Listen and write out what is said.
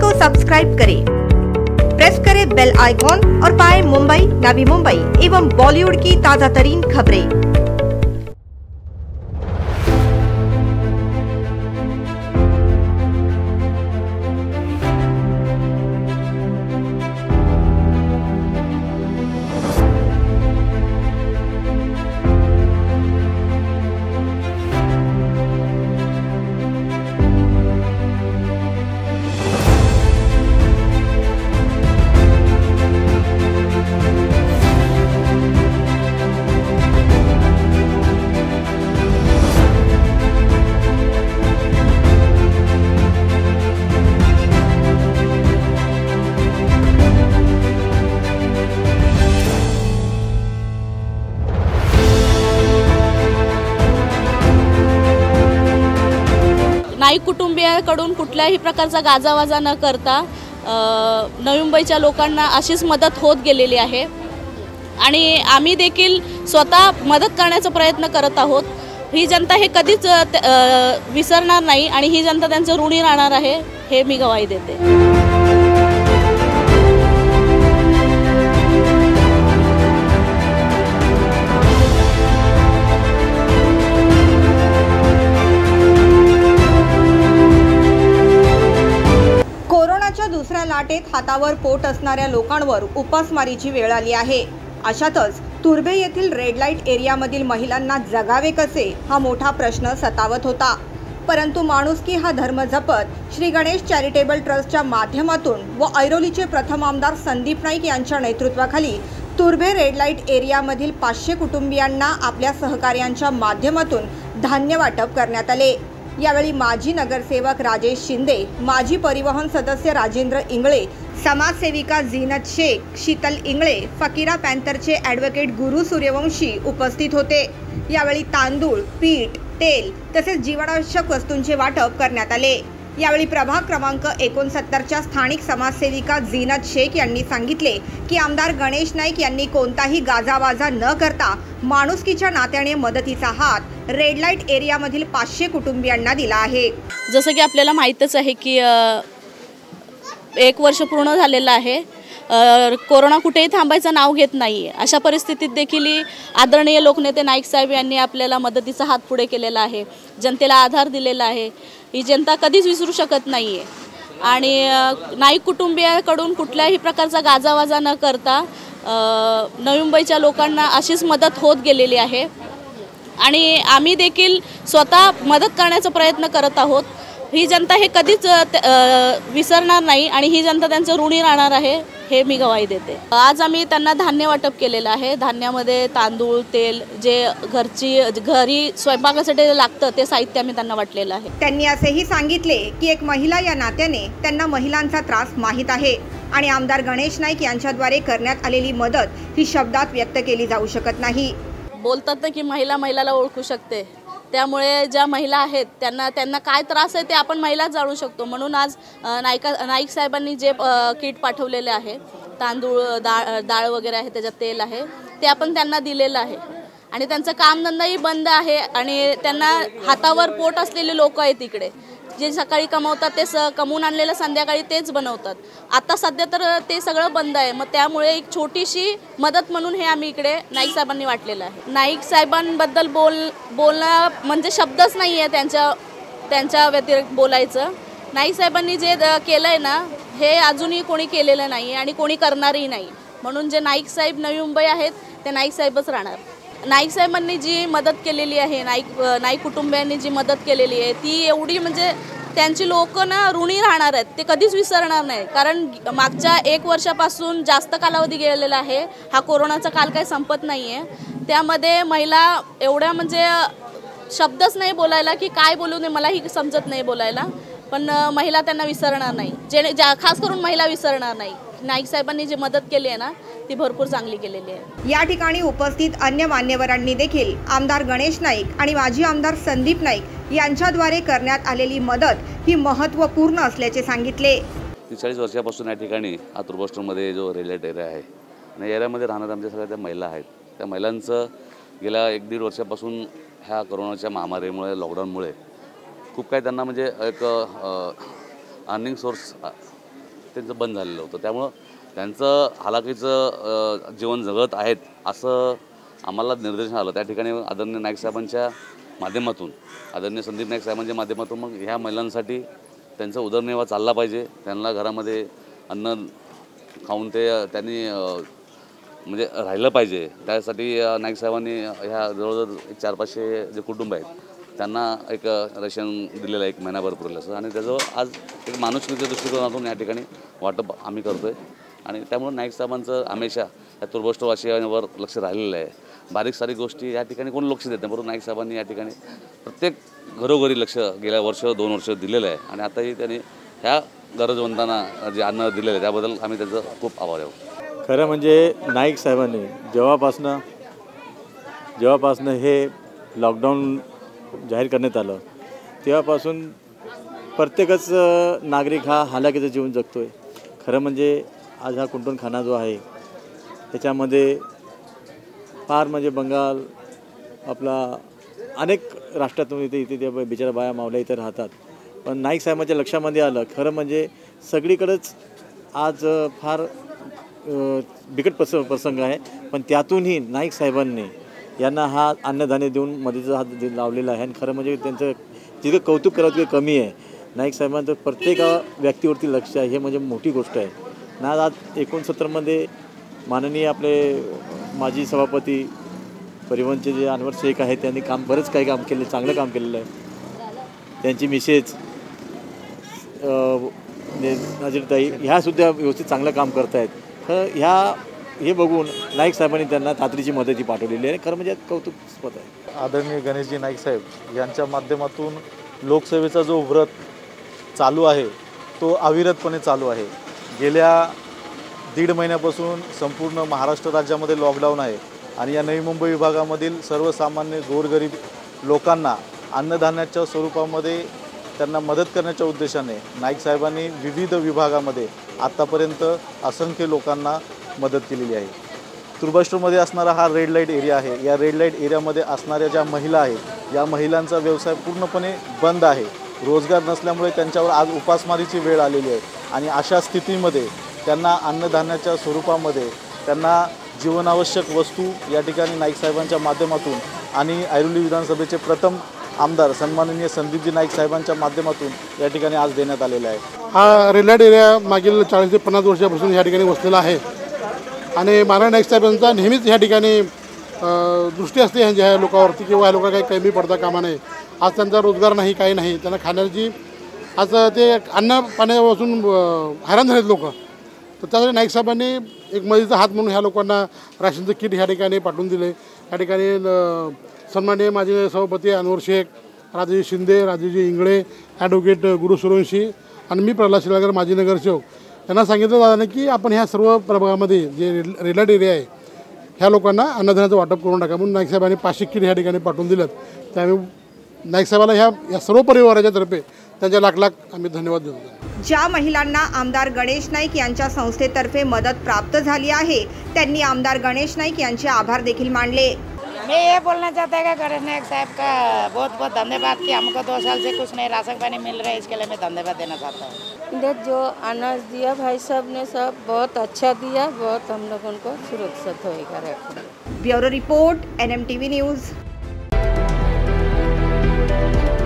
को सब्सक्राइब करें, प्रेस करें बेल आइकॉन और पाएं मुंबई, नवी मुंबई एवं बॉलीवुड की ताजा तरीन खबरें। नाईक कुटुंबियांकडून कुठल्याही प्रकारचा गाजावाजा न करता नवी मुंबईच्या लोकांना अशीच मदत होत गेलेली आहे आणि आम्ही देखील स्वतः मदत करण्याचा प्रयत्न करत आहोत। ही जनता हे कधीच विसरणार नाही आणि ही जनता त्यांचं ऋणी राहणार आहे, हे मी गवाही देते। दुसऱ्या लाटेत हातावर पोट असणाऱ्या लोकांवर उपासमारीची वेळ आली आहे। अशातच तुर्भे येथील रेड लाईट एरियामधील महिलांना जगावे कसे हा मोठा प्रश्न सतावत होता। परंतु माणुसकी हा धर्म जपत श्री गणेश चॅरिटेबल ट्रस्टच्या माध्यमातून व ऐरोलीचे प्रथम आमदार संदीप नाईक यांच्या नेतृत्वाखाली तुर्भे रेड लाईट एरियामधील 500 कुटुंबियांना आपल्या सहकार्यांच्या माध्यमातून धान्य वाटप करण्यात आले। यावेळी माजी नगरसेवक राजेश शिंदे, माजी परिवहन सदस्य राजेंद्र इंगळे, समाजसेविका झीनत शेख, शीतल इंगळे, फकीरा पॅन्थरचे ॲडव्होकेट गुरु सूर्यवंशी उपस्थित होते। यावेळी तांदूळ, पीठ, तेल तसेच जीवनावश्यक वस्तूंचे वाटप करण्यात आले। यावेळी प्रभाग क्रमांक 69च्या स्थानिक समाजसेविका झीनत शेख यांनी सांगितले की आमदार गणेश नाईक यांनी कोणताही गाजावाजा न करता माणुसकीच्या नात्याने मदतीचा हात रेड लाईट एरियामधील 500 कुटुंबियांना दिला आहे। जसं की आपल्याला माहीतच आहे की 1 वर्ष पूर्ण झालेलं आहे। कोरोना कुठेही थांबायचं नाव घेत नाही आहे। अशा परिस्थितीत देखील आदरणीय लोकनेते नाईक साहेब यांनी आपल्याला मदतीचा हात पुढे केलेला आहे, जनतेला आधार दिलेला आहे। ही जनता कधीच विसरू शकत नाही आहे आणि नाईक कुटुंबियांकडून कुठल्याही प्रकारचा गाजावाजा न करता नवी मुंबईच्या लोकांना अशीच मदत होत गेलेली आहे आणि आम्ही देखील स्वतः मदत करण्याचा प्रयत्न करत आहोत। ही जनता हे कधीच विसरणार नाही आणि ही जनता त्यांचं ऋणी राहणार आहे, हे मी गवाही देते। आज आम्ही त्यांना धान्य वाटप केलेलं आहे। धान्यामध्ये तांदूळ, तेल, जे घरी स्वयंपाकासाठी लागतं ते साहित्य आम्ही त्यांना वाटलेलं आहे। त्यांनी असेही सांगितले की एक महिला या नात्याने त्यांना महिलांचा त्रास माहीत आहे आणि आमदार गणेश नाईक यांच्याद्वारे करण्यात आलेली मदत ही शब्दात व्यक्त केली जाऊ शकत नाही। बोलतात ना की महिला महिलाला ओळखू शकते, त्यामुळे ज्या महिला आहेत त्यांना काय त्रास आहे ते आपण महिलाच जाणू शकतो। म्हणून आज नाईक साहेबांनी जे किट पाठवलेले आहे, तांदूळ, डाळ वगैरे आहे, त्याच्यात तेल आहे, ते आपण त्यांना दिलेलं आहे आणि त्यांचं कामधंदाही बंद आहे आणि त्यांना हातावर पोट असलेले लोक आहेत इकडे, जे सकाळी कमवतात ते कमवून आणलेलं संध्याकाळी तेच बनवतात। आता सध्या तर ते सगळं बंद आहे, मग त्यामुळे एक छोटीशी मदत म्हणून हे आम्ही इकडे नाईक साहेबांनी वाटलेलं आहे। नाईक साहेबांबद्दल बोलणं म्हणजे शब्दच नाही आहे त्यांच्या व्यतिरिक्त बोलायचं। नाईक साहेबांनी जे केलं आहे ना, हे अजूनही कोणी केलेलं नाही आणि कोणी करणारही नाही। म्हणून जे नाईक साहेब नवी मुंबई आहेत ते नाईक साहेबच राहणार। नाईक साहेबांनी जी मदत केलेली आहे, नाईक कुटुंबियांनी जी मदत केलेली आहे ती एवढी म्हणजे त्यांची लोक ना ऋणी राहणार आहेत, ते कधीच विसरणार नाही। कारण मागच्या 1 वर्षापासून जास्त कालावधी गेलेला आहे, हा कोरोनाचा काल काही संपत नाही आहे। त्यामध्ये महिला एवढ्या म्हणजे शब्दच नाही बोलायला की काय बोलू नये, मलाही समजत नाही बोलायला, पण महिला त्यांना विसरणार नाही, खास करून महिला विसरणार नाही। नाईक साहेबांनी जी मदत केली आहे ना ती भरपूर चांगली केलेली आहे। या ठिकाणी उपस्थित अन्य मान्यवरांनी देखील आमदार गणेश नाईक आणि माजी आमदार संदीप नाईक यांच्याद्वारे करण्यात आलेली मदत ही महत्त्वपूर्ण असल्याचे सांगितले। 40 वर्षापासून या ठिकाणी आतुरबोस्टरमध्ये जो रेड लाईट एरिया आहे आणि एरियामध्ये राहणार आमच्या सगळ्या त्या महिला आहेत, त्या महिलांचं गेल्या 1-1.5 वर्षापासून ह्या कोरोनाच्या महामारीमुळे, लॉकडाऊनमुळे खूप काही त्यांना म्हणजे एक अर्निंग सोर्स त्यांचं बंद झालेलं होतं. त्यामुळं त्यांचं हालाकीचं जीवन जगत आहेत असं आम्हाला निर्देशन आलं. त्या ठिकाणी आदरणीय नाईक साहेबांच्या माध्यमातून, आदरणीय संदीप नाईक साहेबांच्या माध्यमातून मग ह्या महिलांसाठी त्यांचा उदरनिर्वाह चालला पाहिजे, त्यांना घरामध्ये अन्न खाऊन त्यांनी म्हणजे राहिलं पाहिजे, त्यासाठी नाईक साहेबांनी ह्या जवळजवळ 400-500 जे कुटुंब आहेत त्यांना एक रेशन दिलेलं आहे 1 महिनाभर पुरेल असं. आणि त्याचं आज एक माणुसकीच्या दृष्टिकोनातून या ठिकाणी वाटप आम्ही करतो आहे. आणि त्यामुळे नाईक साहेबांचं हमेशा या तुर्भष्टवासियांवर लक्ष राहिलेलं आहे. बारीक सारीक गोष्टी या ठिकाणी कोण लक्ष देत नाही, परंतु नाईक साहेबांनी या ठिकाणी प्रत्येक घरोघरी लक्ष गेल्या 2 वर्ष दिलेलं आहे. आणि आताही त्यांनी ह्या गरजवंतांना जे अन्न दिलेलं आहे त्याबद्दल आम्ही त्याचं खूप आभारी आहोत. खरं म्हणजे नाईक साहेबांनी जेव्हापासनं हे लॉकडाऊन जाहीर करण्यात आलं तेव्हापासून प्रत्येकच नागरिक हा हालाकीचं जीवन जगतो आहे. खरं म्हणजे आज हा कुंटूनखाना जो आहे त्याच्यामध्ये फार म्हणजे बंगाल आपला अनेक राष्ट्रातून इथे त्या बिचारा बाया मावल्या इथे राहतात. पण नाईक साहेबांच्या लक्षामध्ये आलं खरं म्हणजे सगळीकडेच आज फार बिकट प्रसंग आहे. पण त्यातूनही नाईक साहेबांनी यांना हा अन्नधान्य देऊन मदतीचा हात लावलेला आहे. आणि खरं म्हणजे त्यांचं जितकं कौतुक करावं तितकं कमी आहे. नाईक साहेबांचं प्रत्येक व्यक्तीवरती लक्ष आहे, हे म्हणजे मोठी गोष्ट आहे ना. आज 69मध्ये माननीय आपले माजी सभापती परिवहनचे जे अनवर शेख आहेत त्यांनी बरंच काही काम केलं, चांगलं काम केलेलं आहे. त्यांची मिसेस नाजीरताई ह्यासुद्धा व्यवस्थित चांगलं काम करत आहेत. तर हे बघून नाईक साहेबांनी त्यांना तातडीची मदती पाठवलेली आहे. खरं म्हणजे कौतुकस्पद आहे. आदरणीय गणेशजी नाईक साहेब यांच्या माध्यमातून लोकसेवेचा जो व्रत चालू आहे तो अविरतपणे चालू आहे. गेल्या 1.5 महिन्यापासून संपूर्ण महाराष्ट्र राज्यामध्ये लॉकडाऊन आहे आणि या नवी मुंबई विभागामधील सर्वसामान्य गोरगरीब लोकांना अन्नधान्याच्या स्वरूपामध्ये त्यांना मदत करण्याच्या उद्देशाने नाईक साहेबांनी विविध विभागामध्ये आत्तापर्यंत असंख्य लोकांना मदत केलेली आहे. तुर्भष्टमध्ये असणारा हा रेड लाईट एरिया आहे. या रेड लाईट एरियामध्ये असणाऱ्या ज्या महिला आहेत या महिलांचा व्यवसाय पूर्णपणे बंद आहे. रोजगार नसल्यामुळे त्यांच्यावर आज उपासमारीची वेळ आलेली आहे. आणि अशा स्थितीमध्ये त्यांना अन्नधान्याच्या स्वरूपामध्ये त्यांना जीवनावश्यक वस्तू या ठिकाणी नाईक साहेबांच्या माध्यमातून आणि ऐरोली विधानसभेचे प्रथम आमदार सन्माननीय संदीपजी नाईक साहेबांच्या माध्यमातून या ठिकाणी आज देण्यात आलेला आहे. हा रेड लाईट एरिया मागील 40 ते 50 वर्षापासून या ठिकाणी वसलेला आहे. आणि माननीय नाईक साहेबांचा नेहमीच ह्या ठिकाणी दृष्टी असते ह्या लोकांवरती किंवा ह्या लोकांना काही कमी पडता कामा नये. आज त्यांचा रोजगार नाही, काही नाही, त्यांना खाण्याची आज ते अन्न पाण्यापासून हैराण झालेत लोक. तर त्यासाठी नाईक साहेबांनी एक मदतीचा हात म्हणून ह्या लोकांना राशनचं किट ह्या ठिकाणी पाठवून दिले. या ठिकाणी सन्माननीय माजी सभापती अनवर शेख, राजेजी शिंदे, राजेजी इंगळे, ॲडव्होकेट गुरु सुरवंशी आणि मी प्रल्हाद शिलागर माजी नगरसेवक यांना सांगितलं जातं की आपण ह्या सर्व प्रभागामध्ये जे रेड लाईट एरिया आहे ह्या लोकांना अन्नधान्याचं वाटप करून टाका म्हणून नाईक साहेबांनी 500 किट ह्या ठिकाणी पाठवून दिलं. त्यामुळे नाईक साहेबाला ह्या सर्व परिवाराच्या तर्फे त्यांच्या लाख आम्ही धन्यवाद देतो. ज्या महिलांना आमदार गणेश नाईक यांच्या संस्थेतर्फे मदत प्राप्त झाली आहे त्यांनी आमदार गणेश नाईक यांचे आभार देखील मानले. मैं ये बोलना चाहता है कि गणेश नाईक साहब का बहुत बहुत धन्यवाद कि हमको 2 साल से कुछ नहीं राशन पानी मिल रहा है, इसके लिए मैं धन्यवाद देना चाहता हूँ. जो अनाज दिया भाई साहब ने सब बहुत अच्छा दिया, बहुत हम लोगों को सुरक्षित होएगा रखना. Bureau report NMTV news.